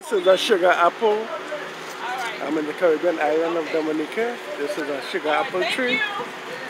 This is a sugar apple. I'm in the Caribbean island of Dominica. This is a sugar apple tree.